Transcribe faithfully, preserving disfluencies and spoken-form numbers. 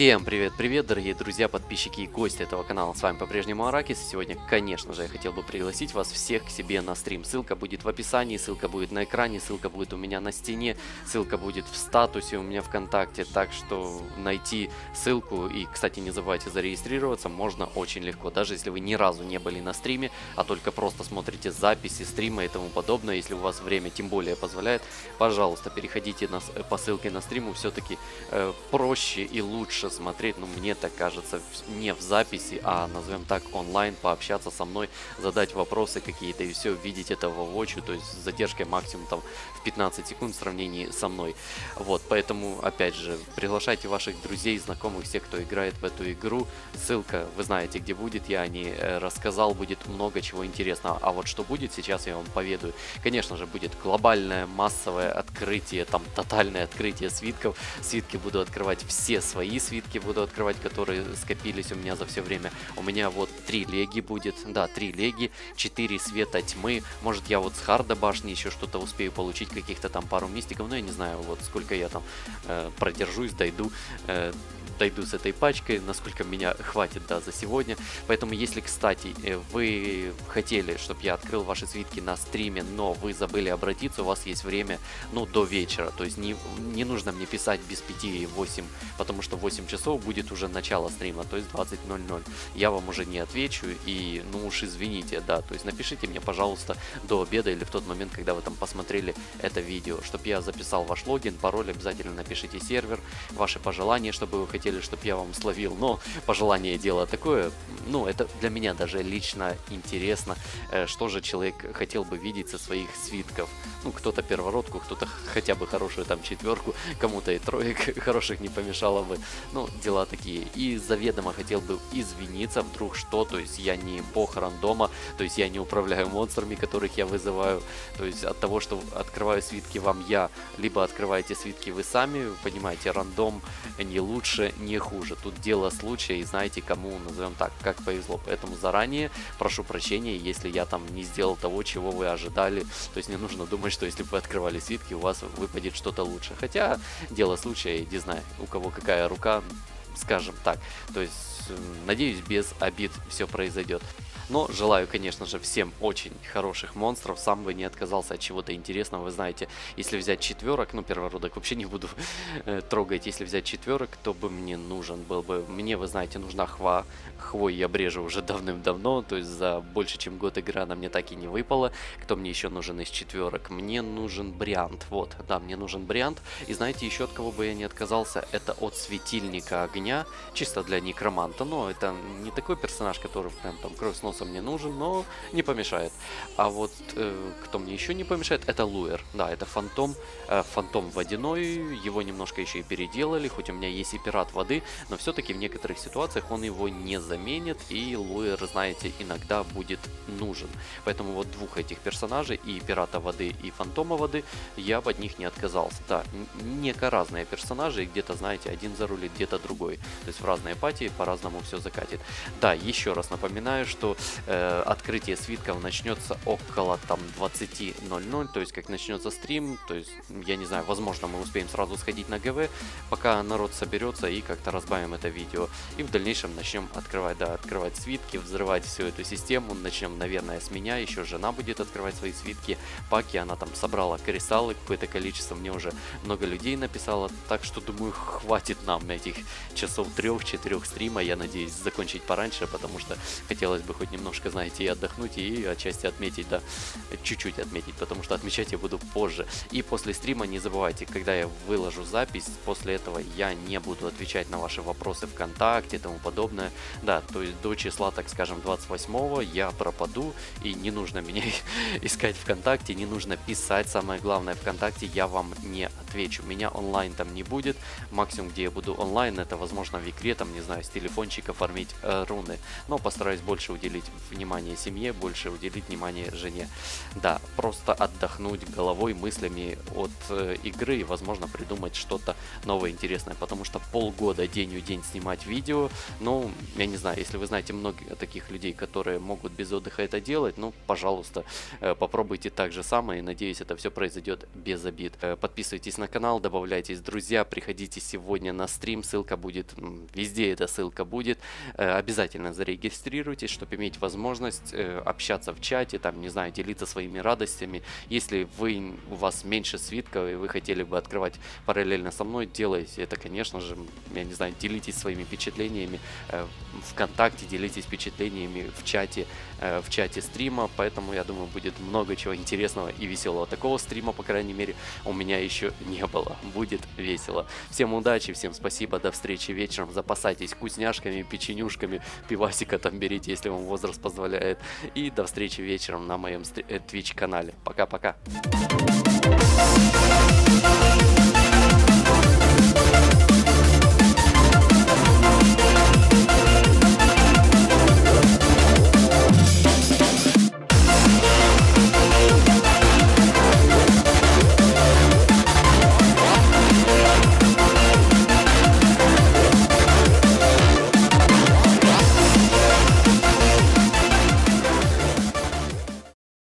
Всем привет-привет, дорогие друзья, подписчики и гости этого канала. С вами по-прежнему Аракис. И сегодня, конечно же, я хотел бы пригласить вас всех к себе на стрим. Ссылка будет в описании, ссылка будет на экране, ссылка будет у меня на стене, ссылка будет в статусе у меня ВКонтакте. Так что найти ссылку и, кстати, не забывайте зарегистрироваться можно очень легко. Даже если вы ни разу не были на стриме, а только просто смотрите записи стрима и тому подобное. Если у вас время тем более позволяет, пожалуйста, переходите на, по ссылке на стриму. Все-таки э, проще и лучше смотреть, ну, мне так кажется, не в записи, а, назовем так, онлайн, пообщаться со мной, задать вопросы какие-то и все, видеть это воочию, то есть с задержкой максимум там в пятнадцать секунд в сравнении со мной. Вот, поэтому, опять же, приглашайте ваших друзей, знакомых, всех, кто играет в эту игру. Ссылка, вы знаете, где будет, я о ней э, рассказал, будет много чего интересного. А вот что будет, сейчас я вам поведаю. Конечно же, будет глобальное, массовое открытие, там, тотальное открытие свитков. Свитки буду открывать все свои свитки буду открывать, которые скопились у меня за все время. У меня вот три леги будет, да, три леги, четыре света тьмы. Может, я вот с харда башни еще что-то успею получить, каких-то там пару мистиков, но я не знаю, вот сколько я там э, продержусь, дойду. Э, дойду с этой пачкой, насколько меня хватит, да, за сегодня. Поэтому, если, кстати, вы хотели, чтобы я открыл ваши свитки на стриме, но вы забыли обратиться, у вас есть время, ну, до вечера. То есть не, не нужно мне писать без пяти восемь, потому что в восемь часов будет уже начало стрима, то есть двадцать ноль ноль. Я вам уже не отвечу и, ну уж извините, да, то есть напишите мне, пожалуйста, до обеда или в тот момент, когда вы там посмотрели это видео, чтобы я записал ваш логин, пароль, обязательно напишите сервер, ваши пожелания, чтобы вы хотели, чтобы я вам словил, но пожелание дело такое, ну, это для меня даже лично интересно, э, что же человек хотел бы видеть со своих свитков. Ну, кто-то первородку, кто-то хотя бы хорошую там четверку, кому-то и троек хороших не помешало бы, ну, дела такие. И заведомо хотел бы извиниться, вдруг что, то есть я не бог рандома, то есть я не управляю монстрами, которых я вызываю, то есть от того, что открываю свитки вам я, либо открываете свитки вы сами, вы понимаете, рандом не лучше, не хуже. Тут дело случая, и знаете, кому, назовем так, как повезло. Поэтому заранее прошу прощения, если я там не сделал того, чего вы ожидали. То есть не нужно думать, что если бы вы открывали свитки, у вас выпадет что-то лучше. Хотя дело случая, не знаю, у кого какая рука, скажем так. То есть, надеюсь, без обид все произойдет. Но желаю, конечно же, всем очень хороших монстров. Сам бы не отказался от чего-то интересного. Вы знаете, если взять четверок, ну, первородок вообще не буду э, трогать. Если взять четверок, то бы мне нужен был бы. Мне, вы знаете, нужна хва. Хвой я брежу уже давным-давно. То есть за больше, чем год игры она мне так и не выпала. Кто мне еще нужен из четверок? Мне нужен Бриант. Вот, да, мне нужен Бриант. И знаете, еще от кого бы я не отказался? Это от Светильника Огня. Чисто для некроманта. Но это не такой персонаж, который прям там кровь с носом мне нужен, но не помешает. А вот э, кто мне еще не помешает, это Луэр. Да, это фантом, э, фантом водяной, его немножко еще и переделали, хоть у меня есть и пират воды, но все-таки в некоторых ситуациях он его не заменит, и Луэр, знаете, иногда будет нужен. Поэтому вот двух этих персонажей, и пирата воды, и фантома воды, я бы от них не отказался. Да, неко разные персонажи, и где-то, знаете, один зарулит, где-то другой. То есть в разные пати по-разному все закатит. Да, еще раз напоминаю, что Э, открытие свитков начнется около там двадцати ноль ноль, то есть как начнется стрим, то есть я не знаю, возможно мы успеем сразу сходить на ГВ, пока народ соберется и как-то разбавим это видео, и в дальнейшем начнем открывать, да, открывать свитки, взрывать всю эту систему, начнем, наверное, с меня, еще жена будет открывать свои свитки, паки, она там собрала кристаллы, какое-то количество, мне уже много людей написало, так что думаю, хватит нам этих часов трех-четырех стрима, я надеюсь закончить пораньше, потому что хотелось бы хоть немножко, знаете, и отдохнуть, и отчасти отметить, да, чуть-чуть отметить, потому что отмечать я буду позже. И после стрима не забывайте, когда я выложу запись, после этого я не буду отвечать на ваши вопросы ВКонтакте и тому подобное. Да, то есть до числа, так скажем, двадцать восьмого я пропаду, и не нужно меня искать ВКонтакте, не нужно писать, самое главное, ВКонтакте я вам не отвечу. Меня онлайн там не будет, максимум, где я буду онлайн, это, возможно, в игре, там, не знаю, с телефончика фармить э, руны, но постараюсь больше уделить уделить внимание семье, больше уделить внимание жене. Да, просто отдохнуть головой, мыслями от э, игры и, возможно, придумать что-то новое, интересное, потому что полгода день в день снимать видео, ну, я не знаю, если вы знаете многих таких людей, которые могут без отдыха это делать, ну, пожалуйста, э, попробуйте так же самое, и надеюсь, это все произойдет без обид. Э, подписывайтесь на канал, добавляйтесь, друзья, приходите сегодня на стрим, ссылка будет, везде эта ссылка будет, э, обязательно зарегистрируйтесь, чтобы иметь возможность э, общаться в чате, там, не знаю, делиться своими радостями. Если вы, у вас меньше свитков и вы хотели бы открывать параллельно со мной, делайте это, конечно же, я не знаю, делитесь своими впечатлениями э, ВКонтакте, делитесь впечатлениями в чате, э, в чате стрима, поэтому я думаю, будет много чего интересного и веселого. Такого стрима, по крайней мере, у меня еще не было. Будет весело. Всем удачи, всем спасибо, до встречи вечером. Запасайтесь вкусняшками, печенюшками, пивасика там берите, если вам возраст позволяет. И до встречи вечером на моем Twitch канале. Пока-пока.